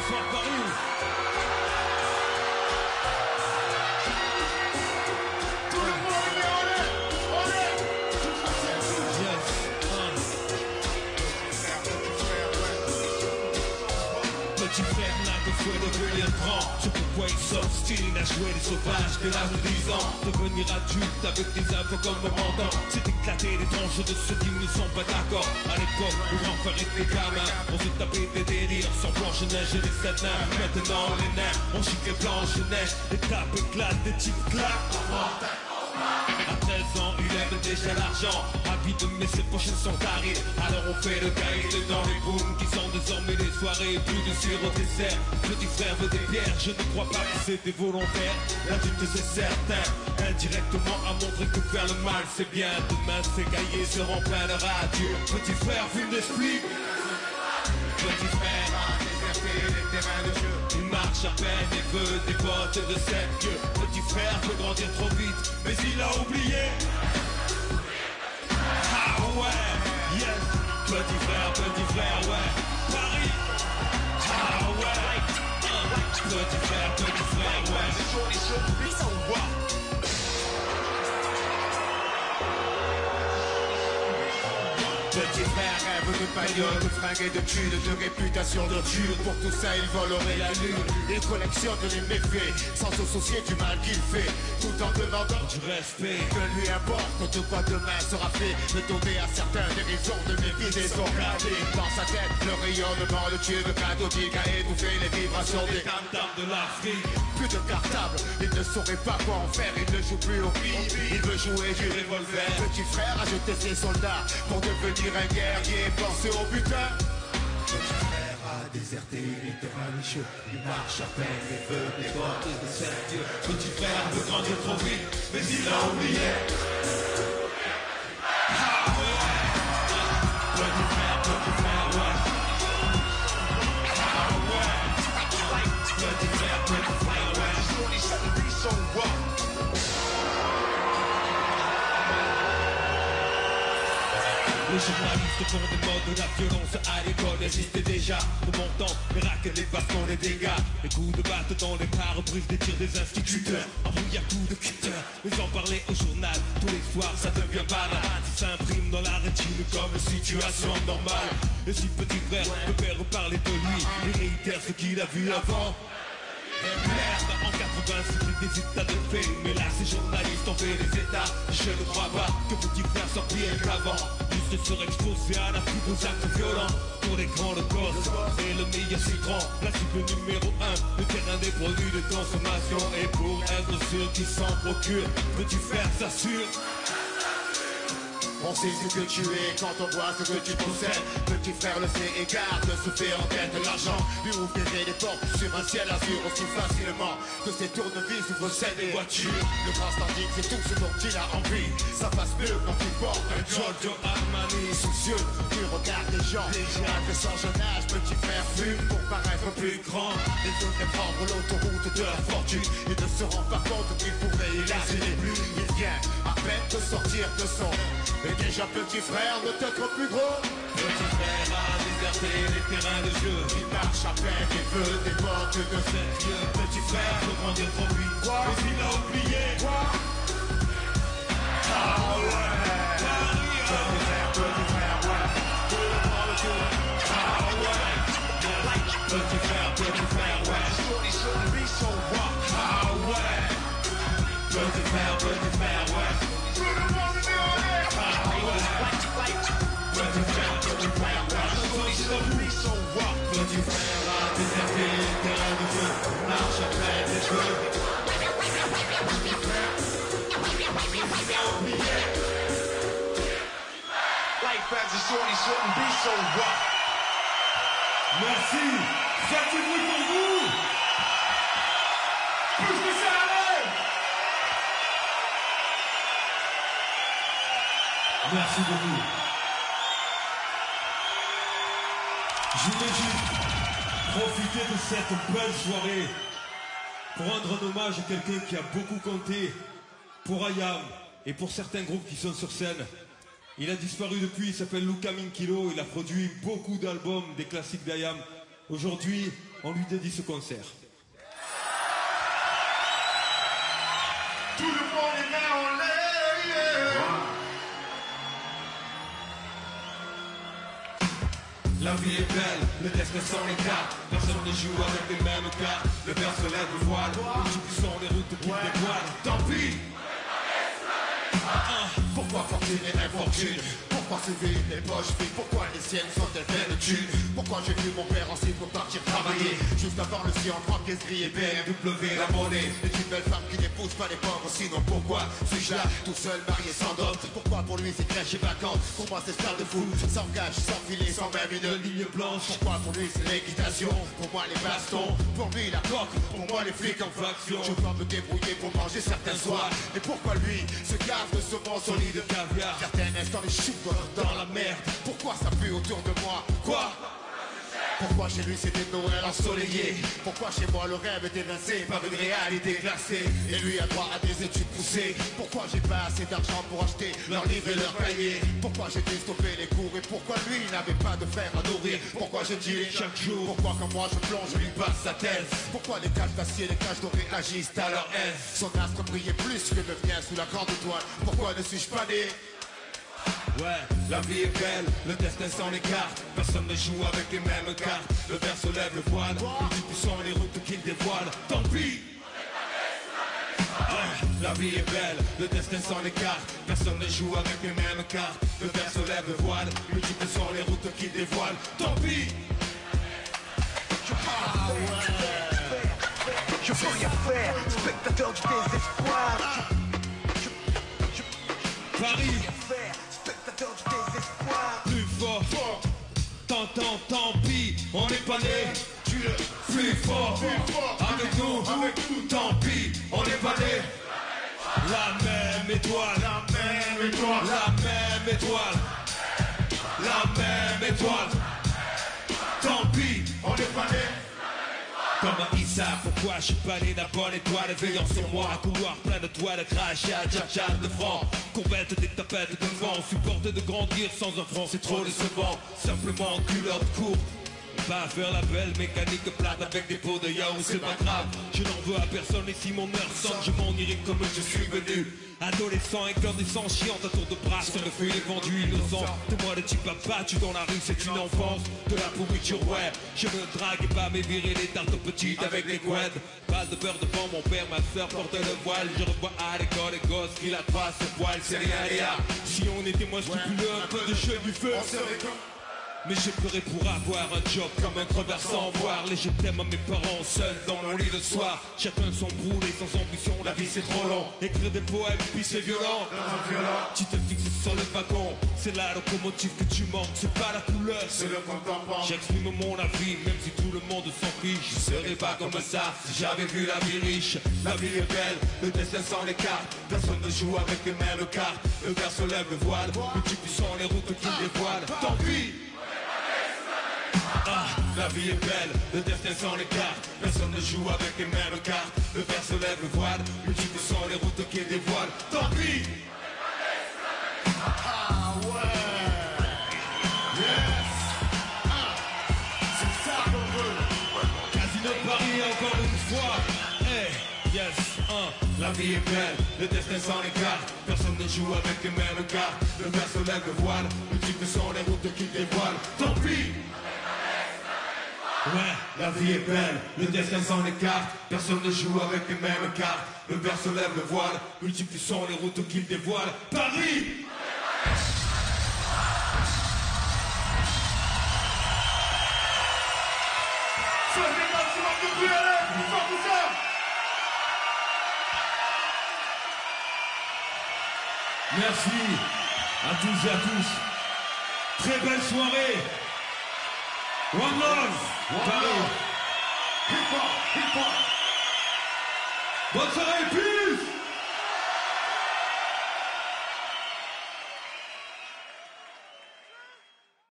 Bonsoir Paris. Tout le monde est on est. Yes. Petit frère n'a que souhait devenir grand. C'est pourquoi il s'obstine à jouer les sauvages dès l'âge de 10 ans. Devenir adulte avec des infos comme commandant, c'est éclater les tranches de ceux qui ne sont pas d'accord. À l'époque, pour en faire les gamins, on se tapait des délires sans Blanche-Neige et les sept nains. Maintenant les nains, on chique les Blanche-Neige. Les tapes éclatent, des types claquent. À 13 ans, il aime déjà l'argent. Avide, mais ses poches sont carrées. Alors on fait le cahier dans les booms qui sont désormais des soirées. Plus de sirop au dessert. Petit frère veut des pierres. Je ne crois pas que c'était volontaire. L'adulte c'est certain. Indirectement à montrer que faire le mal c'est bien. Demain ces cahiers seront pleins de radieux. Petit frère fume d'esprit. Petit frère a déserté les terrains de jeu. Il marche à peine et veut des bottes de 7 yeux. Petit frère veut grandir trop vite, mais il a oublié. Ah ouais, yes. Petit frère, ouais. Paris. Ah ouais. Petit frère, ouais. Petit frère rêve de bagnole, de fringues et de thunes, de réputation de dur. Pour tout ça il volerait la lune. Il collectionne les méfaits sans se soucier du mal qu'il fait, tout en demandant Du respect. que lui importe de quoi demain sera fait. De donner à certains des raisons de méfier des organes. Dans sa tête le rayonnement, le tube cathodique a étouffé les vibrations des Tam-tam de l'Afrique. plus de cartable, il ne saurait pas quoi en faire. Il ne joue plus au billes, il veut jouer du revolver. Petit frère a jeté ses soldats pour devenir un guerrier, pensez au butin. Petit frère a déserté les terrains licheux. Il marche à peine et veut des bottes de 7 yeux. Petit frère veut grandir trop vite, mais il a oublié. Ah ouais. Petit frère, ouais. Ah ouais. Petit frère, ouais. Les journalistes font des modes de la violence à l'école. Existait déjà de mon temps, les raquettes, les bastons, les dégâts. Les coups de batte dans les pare-brises, des tirs des instituteurs. Embrouille à coups de cutter, mais en parler au journal tous les soirs, ça devient banal. Ça s'imprime dans la rétine comme une situation normale. Et si petit frère me fait reparler de lui, il réitère ce qu'il a vu avant. Merde, en 80 c'était des états de fait. Mais là ces journalistes ont fait des états. Je ne crois pas que petit frère soit pire qu'avant. Juste se exposer à la plus aux actes violents. Pour les grands le gosse et le meilleur citron. La cible numéro 1, le terrain des produits de consommation. Et pour être sûr qu'ils s'en procurent, petit frère s'assure. On sait ce que tu es quand on voit ce que tu possèdes. Petit frère le sait et garde se fait en tête de l'argent. Lui ouvrirait les portes sur un ciel azur aussi facilement que ses tournevis ouvrent celles des voitures. Le grand standing c'est tout ce dont il a envie. Ça passe mieux quand il porte un Giorgio Armani. soucieux du regard des gens. Malgré son jeune âge, petit frère fume pour paraître plus grand. Il voudrait prendre l'autoroute de la fortune et ne se rend pas compte qu'il pourrait y laisser plus. Il vient à peine de sortir de son et déjà petit frère ne t'être plus gros. Petit frère a déserté les terrains de jeu. Il marche à peine et veut des bottes de 7 yeux. Petit frère veut grandir trop vite, mais il a oublié. Ah ouais. Petit frère, ouais. Tout le monde le tour. Ah ouais. Petit frère, ouais. Ah ouais. Petit frère, ouais. Tout le monde est en l'air. Ah ouais. Petit frère, ouais. Petit frère a déserté les terrains de jeu. Marche à peine et veut. Il a oublié. Merci. Faites du bruit pour vous. Plus que ça allait. Merci beaucoup. Je voulais juste profiter de cette belle soirée pour rendre un hommage à quelqu'un qui a beaucoup compté pour Ayam et pour certains groupes qui sont sur scène. Il a disparu depuis, il s'appelle Luca Minkilo, il a produit beaucoup d'albums, des classiques d'Ayam. Aujourd'hui, on lui dédie ce concert. Tout le monde est là en l'air. La vie est belle, le destin s'en écarte. Personne ne joue avec les mêmes cartes. Le père se lève le voile, les joues sont les routes qui dévoilent. Tant pis. Pourquoi fortune et infortune? Pourquoi se vide les poches vides? Pourquoi les siennes sont-elles pleines de thunes? Pourquoi j'ai vu mon père ensuite pour partir travailler? Juste avant le sien, en caisse gris et BMW, la monnaie. Et une belle femme qui n'épouse pas les pauvres. Sinon pourquoi suis-je là, tout seul, marié sans dot? Pourquoi pour lui c'est crèche et vacances? Pour moi c'est stade de foot, sans gage, sans filet, sans même une ligne blanche. Pourquoi pour lui c'est l'équitation? Pour moi les bastons, pour lui la coque, pour moi les flics en faction. Je dois me débrouiller pour manger certains soirs. Et pourquoi lui se gave de saumon solide de caviar? Certains instants les choux dans la merde. Pourquoi ça pue autour de moi? Quoi? Pourquoi chez lui c'était Noël ensoleillé? Pourquoi chez moi le rêve est évincé par une réalité glacée? Et lui a droit à des études poussées. Pourquoi j'ai pas assez d'argent pour acheter leurs livres et leurs cahiers? Pourquoi j'ai dû stopper les cours? Et pourquoi lui n'avait pas de fer à nourrir? Pourquoi je dis chaque jour? Pourquoi quand moi je plonge je lui passe sa thèse? Pourquoi les cages d'acier, les cages dorées agissent à leur aise? Son astre brillait plus que le mien sous la grande étoile. Pourquoi ne suis-je pas né? Ouais, la vie est belle, le destin s'en écarte. Personne ne joue avec les mêmes cartes. Le père se lève le voile, les sont les routes qu'il dévoile. Tant pis. La vie est belle, le destin s'en écarte. Personne ne joue avec les mêmes cartes. Le père se lève le voile, multiples sont les routes qu'il dévoile. Tant pis. Je peux rien faire, spectateur du désespoir. Paris, Spectateur du désespoir. plus fort. Tant pis, on n'est pas né. Plus fort, avec nous, tant pis, on n'est pas né. La même étoile, La même étoile, la même étoile, la même étoile. Tant pis, on est pas né. comme un Issa, pourquoi je suis pas né d'un bonne étoile veillant sur moi, un couloir plein de toiles, crachat, tchatchat de francs, courbette des tapettes de vent, supporter de grandir sans un franc, c'est trop décevant, simplement culotte courte. Va faire la belle mécanique plate avec des pots de yaourt, c'est pas grave. Je n'en veux à personne et si mon heure sonne, je m'en irai comme je suis venu. Adolescent, incandescent, chiant à tour de bras sur le feu, il est vendu innocent. De moi le type battu dans la rue, c'est une enfance. De la pourriture, ouais. Je me drague pas, mais virer les tartes petites avec les couettes. Pas de beurre devant mon père, ma soeur porte le voile. Je revois à l'école les gosses qui la croisent ce poil, c'est rien, rien. Si on était moins scrupuleux, un peu de cheveux du feu, on serait comme... Mais j'ai pleuré pour avoir un job comme un crevard sans voir. Les je t'aime à mes parents seuls dans mon lit le soir. Chacun son brûlé sans ambition, la vie c'est trop long. Écrire des poèmes puis c'est violent. Tu te fixes sur le wagon, c'est la locomotive que tu manques. C'est pas la couleur, C'est le compte en banque. j'exprime mon avis, même si tout le monde s'en fiche. Je serais pas comme ça si j'avais vu la vie riche. La vie est belle, le destin s'en écarte. Personne ne joue avec les mêmes cartes. Le verre se lève le voile, multiples sont les routes qu'il dévoile. Tant pis. La vie est belle, le destin s'en écarte. Personne ne joue avec les mêmes cartes. Le verre se lève le voile, multiples sont les routes qu'il dévoile. Tant pis. Ah ouais. Yes. C'est ça qu'on veut. Casino de Paris encore une fois. Hey, yes, La vie est belle, le destin s'en écarte. Personne ne joue avec les mêmes cartes. Le verre se lève le voile, multiples sont les routes qu'il dévoile. Tant pis. Ouais, la vie est belle, le destin s'en écarte. Personne ne joue avec les mêmes cartes. Le verre se lève le voile, multiples sont les routes qu'il dévoile. Paris. Merci à tous et à tous. Très belle soirée. One love. Paris. Hip hop, hip hop. Bonne soirée, puis